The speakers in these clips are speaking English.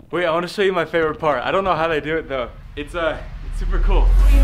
Wait, I want to show you my favorite part. I don't know how they do it though. It's super cool.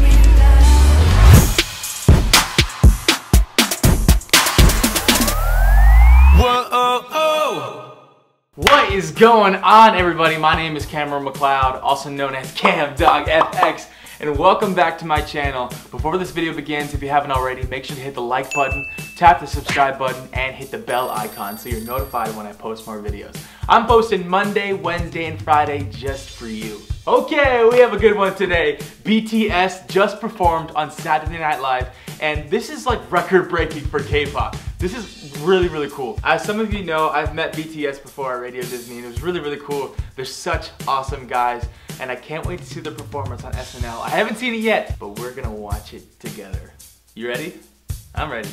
Whoa! What is going on, everybody? My name is Cameron McLeod, also known as CamDogFX, and welcome back to my channel. Before this video begins, if you haven't already, make sure to hit the like button, tap the subscribe button, and hit the bell icon so you're notified when I post more videos. I'm posting Monday, Wednesday, and Friday just for you. Okay, we have a good one today. BTS just performed on Saturday Night Live, and this is like record-breaking for K-pop. This is really, really cool. As some of you know, I've met BTS before at Radio Disney, and it was really, really cool. They're such awesome guys, and I can't wait to see their performance on SNL. I haven't seen it yet, but we're gonna watch it together. You ready? I'm ready.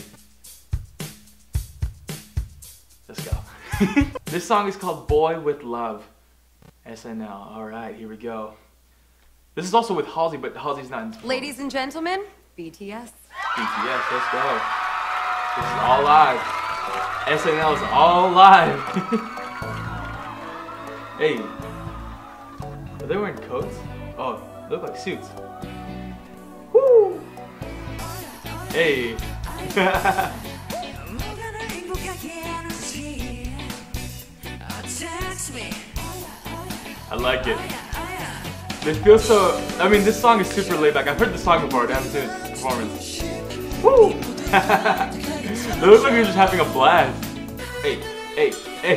Let's go. This song is called Boy With Love. SNL. Alright, here we go. This is also with Halsey, but Halsey's not in. Ladies and gentlemen, BTS. BTS, let's go. This is all live. SNL is all live. Hey. Are they wearing coats? Oh, they look like suits. Woo! Hey. I like it. This feels so, I mean, this song is super laid back. I've heard this song before, but I haven't seen its performance. Woo! They look like you're just having a blast. Hey, hey, hey.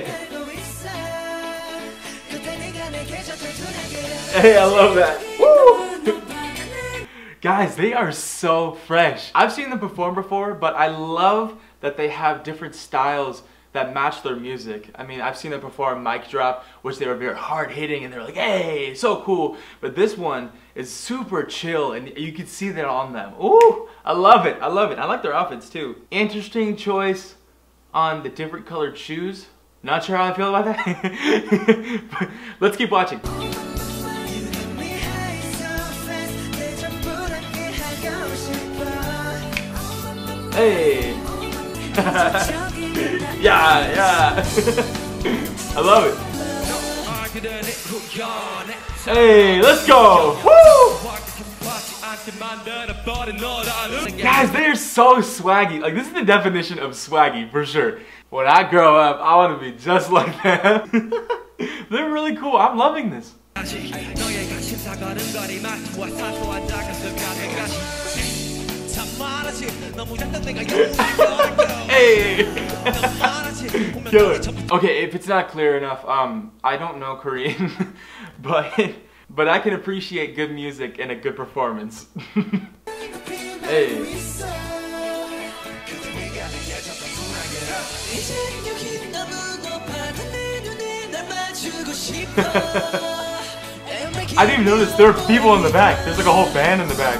Hey, I love that. Woo! Guys, they are so fresh. I've seen them perform before, but I love that they have different styles that match their music. I mean, I've seen them perform Mic Drop, which they were very hard hitting and they were like, hey, so cool. But this one is super chill and you can see that on them. Ooh, I love it, I love it. I like their outfits too. Interesting choice on the different colored shoes. Not sure how I feel about that. But let's keep watching. Hey. Yeah, yeah. I love it. Hey, let's go. Woo! Guys, they are so swaggy. Like, this is the definition of swaggy for sure. When I grow up, I want to be just like them. They're really cool. I'm loving this. Hey! Killer. Okay, if it's not clear enough, I don't know Korean, but I can appreciate good music and a good performance. Hey. I didn't even notice there were people in the back. There's like a whole band in the back.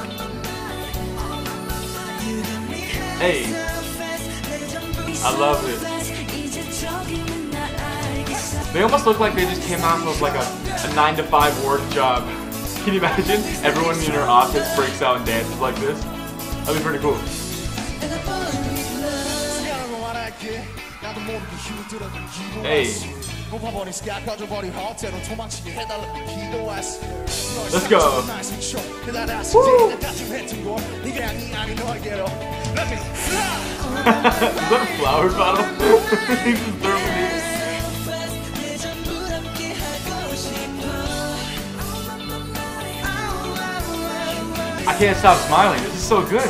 Hey, I love it. They almost look like they just came out of like a 9-to-5 work job. Can you imagine? Everyone in your office breaks out and dances like this. That'd be pretty cool. Hey. Let's go. Woo. Is that a flower bottle? He's just throwing it. I can't stop smiling. This is so good.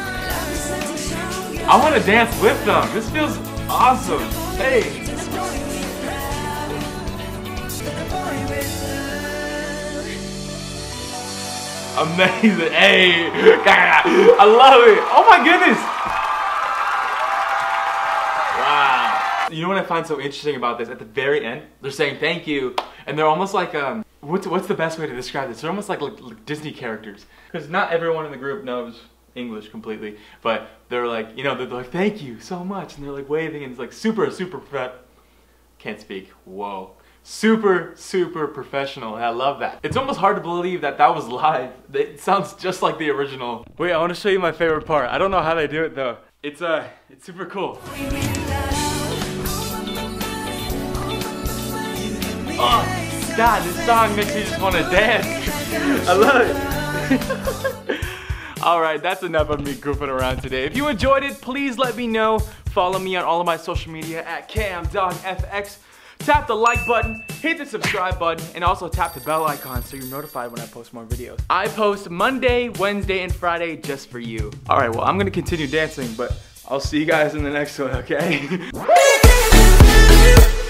I want to dance with them. This feels awesome. Hey. Amazing. Hey. I love it. Oh my goodness. Wow. You know what I find so interesting about this? At the very end, they're saying thank you, and they're almost like what's the best way to describe this? They're almost like Disney characters, because not everyone in the group knows English completely, but they're like, you know, they're like thank you so much, and they're like waving, and it's like super can't speak. Whoa. Super, super professional, and I love that. It's almost hard to believe that that was live. It sounds just like the original. Wait, I want to show you my favorite part. I don't know how they do it though. It's super cool. Oh, God, this song makes me just want to dance. I love it. Alright, that's enough of me goofing around today. If you enjoyed it, please let me know. Follow me on all of my social media at CamDogFX. Tap the like button, hit the subscribe button, and also tap the bell icon so you're notified when I post more videos. I post Monday, Wednesday, and Friday just for you. Alright, well, I'm gonna continue dancing, but I'll see you guys in the next one, okay?